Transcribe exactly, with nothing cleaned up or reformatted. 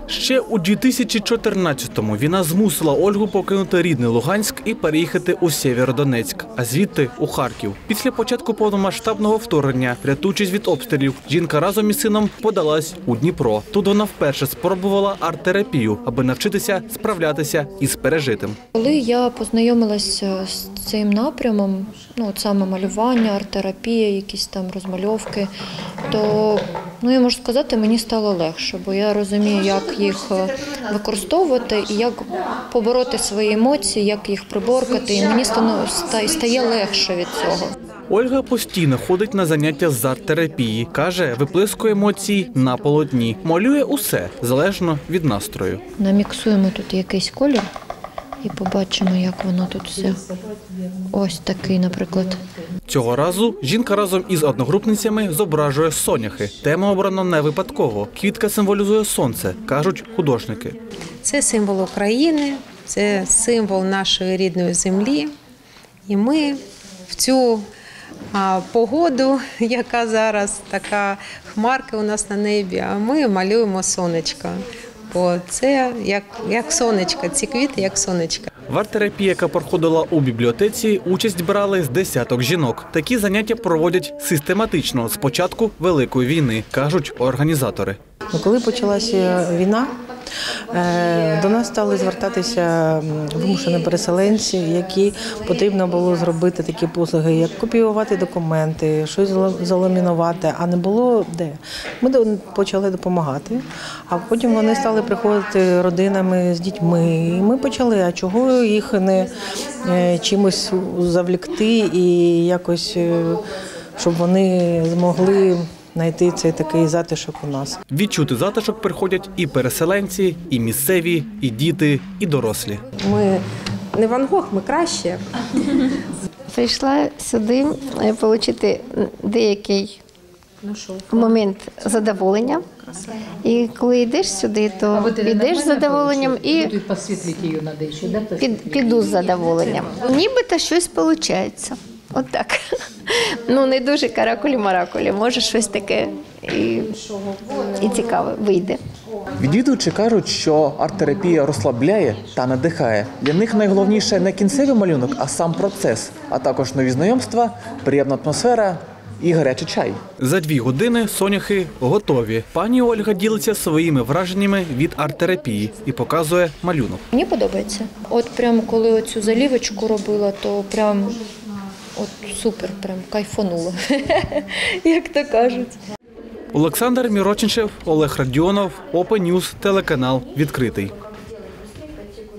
Ще у дві тисячі чотирнадцятому війна змусила Ольгу покинути рідний Луганськ і переїхати у Сєвєродонецьк, а звідти – у Харків. Після початку повномасштабного вторгнення, рятуючись від обстрілів, жінка разом із сином подалась у Дніпро. Тут вона вперше спробувала арт-терапію, аби навчитися справлятися із пережитим. Коли я познайомилася з цим напрямом, ну от саме малювання, арт-терапія, якісь там розмальовки, то, ну я можу сказати, мені стало легше, бо я розумію, як їх використовувати і як побороти свої емоції, як їх приборкати, і мені стає легше від цього. Ольга постійно ходить на заняття з арт-терапії. Каже, виплескує емоції на полотні. Малює усе, залежно від настрою. Наміксуємо тут якийсь колір і побачимо, як воно тут все. Ось такий, наприклад. Цього разу жінка разом із одногрупницями зображує соняхи. Тема обрана не випадково. Квітка символізує сонце, кажуть художники. Це символ України, це символ нашої рідної землі. І ми в цю а, погоду, яка зараз, така хмарка у нас на небі, а ми малюємо сонечко. Бо це як, як сонечко, ці квіти як сонечко. В арт-терапії, яка проходила у бібліотеці, участь брали з десяток жінок. Такі заняття проводять систематично з початку Великої війни, кажуть організатори. Коли почалася війна, до нас стали звертатися вимушені переселенці, які потрібно було зробити такі послуги, як копіювати документи, щось заламінувати, а не було де. Ми почали допомагати, а потім вони стали приходити родинами з дітьми. І ми почали, а чого їх не чимось завлікти і якось, щоб вони змогли знайти цей такий затишок у нас. Відчути затишок приходять і переселенці, і місцеві, і діти, і дорослі. Ми не Ван Гог, ми краще. Прийшла сюди отримати деякий момент задоволення. І коли йдеш сюди, то йдеш з задоволенням і піду з задоволенням. Нібито щось виходить. От так. Ну, не дуже каракулі-маракулі, може щось таке і, і цікаве вийде. Відвідувачі кажуть, що арт-терапія розслабляє та надихає. Для них найголовніше не кінцевий малюнок, а сам процес, а також нові знайомства, приємна атмосфера і гарячий чай. За дві години соняхи готові. Пані Ольга ділиться своїми враженнями від арт-терапії і показує малюнок. Мені подобається. От прямо коли оцю залівочку робила, то прям от супер, прям кайфанула, як то кажуть. Олександр Міроченчев, Олег Радіонов, Open News, телеканал «Відкритий».